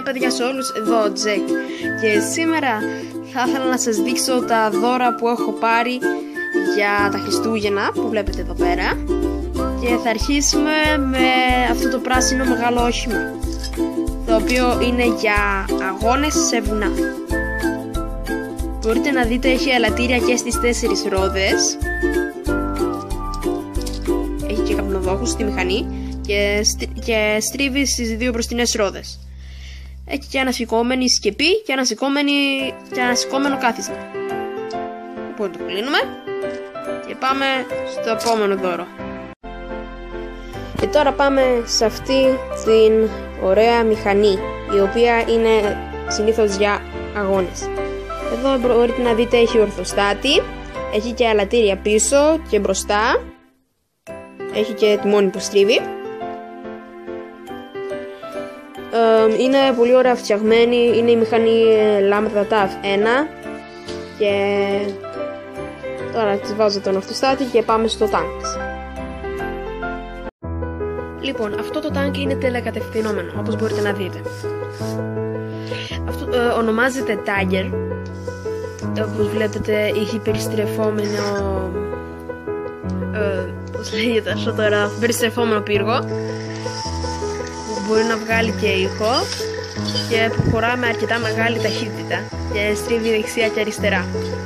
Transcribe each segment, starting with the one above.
και παιδιά σε όλους, εδώ ο Τζεκ. Και σήμερα θα ήθελα να σας δείξω τα δώρα που έχω πάρει για τα Χριστούγεννα που βλέπετε εδώ πέρα. Και θα αρχίσουμε με αυτό το πράσινο μεγάλο όχημα, το οποίο είναι για αγώνες σε βουνά. Μπορείτε να δείτε, έχει ελαττήρια και στις 4 ρόδες. Έχει και καπνοδόχους στη μηχανή και στρίβει στις 2 μπροστινές ρόδες. Έχει και ανασηκώμενη σκεπή και ανασηκώμενο κάθισμα. Λοιπόν, το κλείνουμε και πάμε στο επόμενο δώρο. Και τώρα πάμε σε αυτή την ωραία μηχανή, η οποία είναι συνήθως για αγώνες. Εδώ μπορείτε να δείτε, έχει ορθοστάτη, έχει και αλαττήρια πίσω και μπροστά, έχει και τιμόνι που στρίβει. Είναι πολύ ωραία φτιαγμένη, είναι η μηχανή Lambda TAF 1 και τώρα της βάζω τον ορθοστάτη και πάμε στο τάγκ. Λοιπόν, αυτό το τάγκ είναι τελεκατευθυνόμενο, όπως μπορείτε να δείτε. Αυτό ονομάζεται Tiger. Όπως βλέπετε έχει περιστρεφόμενο πώς λέγεται αυτό τώρα, περιστρεφόμενο πύργο που μπορεί να βγάλει και ήχο και προχωρά με αρκετά μεγάλη ταχύτητα και στρίβει δεξιά και αριστερά.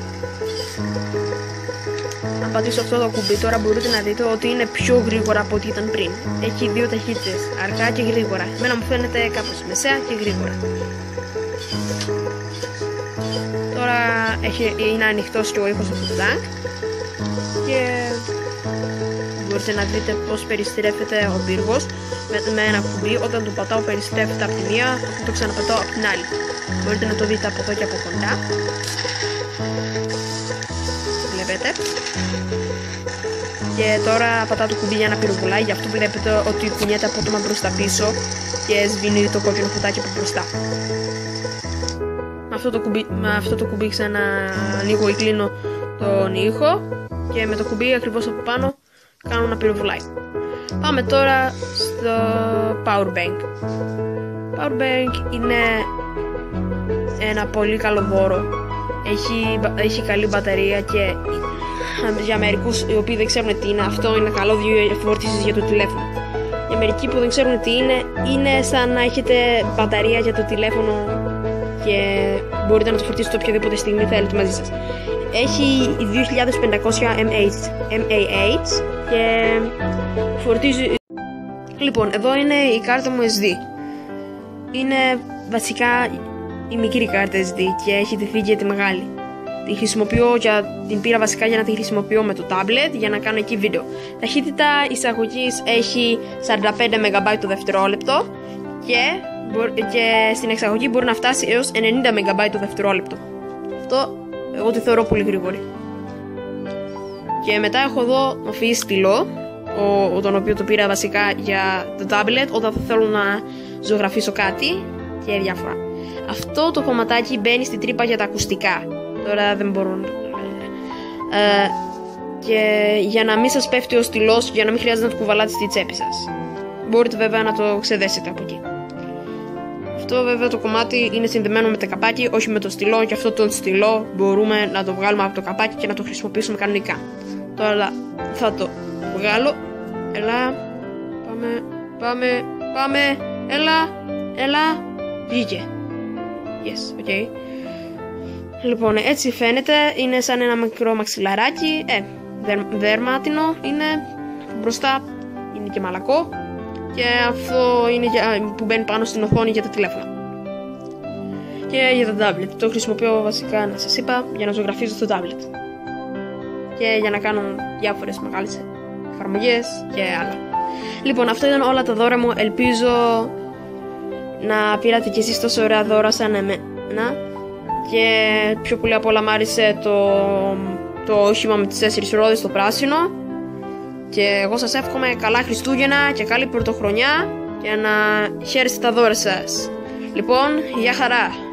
Αν πατήσω αυτό το κουμπί τώρα μπορείτε να δείτε ότι είναι πιο γρήγορα από ό,τι ήταν πριν. Έχει 2 ταχύτητες, αργά και γρήγορα. Εμένα μου φαίνεται κάπως μεσαία και γρήγορα. Τώρα είναι ανοιχτός και ο ήχος από το τάγκ και μπορείτε να δείτε πως περιστρέφεται ο πύργος με ένα κουμπί. Όταν το πατάω περιστρέφεται από τη μία, όταν το ξαναπατάω από την άλλη. Μπορείτε να το δείτε από εδώ και από κοντά. Βλέπετε. Και τώρα πατάω το κουμπί για να πυροβολάει, γι' αυτό βλέπετε ότι κουνιέται απότομα προς τα πίσω και σβήνει το κόκκινο φωτάκι από μπροστά. Με αυτό το κουμπί ξαναανοίγω ή κλείνω τον ήχο και με το κουμπί ακριβώς από πάνω κάνω να πυροβολάει. Πάμε τώρα στο Powerbank. Powerbank είναι ένα πολύ καλό δώρο. Έχει καλή μπαταρία και για μερικούς οι οποίοι δεν ξέρουν τι είναι, αυτό είναι καλό, 2 φορτίσεις για το τηλέφωνο. Για μερικοί που δεν ξέρουν τι είναι σαν να έχετε μπαταρία για το τηλέφωνο και μπορείτε να το φορτίσετε οποιαδήποτε στιγμή θέλετε μαζί σας. Έχει 2500 mAh και φορτίζει. Λοιπόν, εδώ είναι η κάρτα μου SD. Είναι βασικά η μικρή κάρτα SD και έχει τη θήκη για τη μεγάλη. Την πήρα βασικά για να τη χρησιμοποιώ με το tablet για να κάνω εκεί βίντεο. Ταχύτητα εισαγωγής έχει 45 MB το δευτερόλεπτο και στην εξαγωγή μπορεί να φτάσει έως 90 MB το δευτερόλεπτο. Αυτό εγώ τη θεωρώ πολύ γρήγορη. Και μετά έχω εδώ μορφή στυλό, τον οποίο το πήρα βασικά για το tablet όταν θα θέλω να ζωγραφίσω κάτι και διάφορα. Αυτό το κομματάκι μπαίνει στην τρύπα για τα ακουστικά. Τώρα δεν μπορώ να και για να μην σας πέφτει ο στυλός, για να μην χρειάζεται να το κουβαλάτε στη τσέπη σας. Μπορείτε βέβαια να το ξεδέσετε από εκεί. Αυτό βέβαια το κομμάτι είναι συνδεμένο με το καπάκι, όχι με το στυλό, και αυτό το στυλό μπορούμε να το βγάλουμε από το καπάκι και να το χρησιμοποιήσουμε κανονικά. Τώρα θα το βγάλω. Έλα, πάμε, έλα, βγήκε. Yes, ok. Λοιπόν, έτσι φαίνεται, είναι σαν ένα μικρό μαξιλαράκι, δερμάτινο είναι, μπροστά είναι και μαλακό και αυτό είναι που μπαίνει πάνω στην οθόνη για τα τηλέφωνα και για το tablet. Το χρησιμοποιώ βασικά, να σας είπα, για να ζωγραφίζω στο tablet και για να κάνω διάφορες μεγάλες εφαρμογές και άλλα. Λοιπόν, αυτά ήταν όλα τα δώρα μου, ελπίζω να πήρατε κι εσείς τόσο ωραία δώρα σαν εμένα. Και πιο πολύ απ' όλα μ' άρεσε το όχημα με τις 4 ρόδες, το πράσινο. Και εγώ σας εύχομαι καλά Χριστούγεννα και καλή πρωτοχρονιά και να χαίρεστε τα δώρα σας. Λοιπόν, γεια χαρά!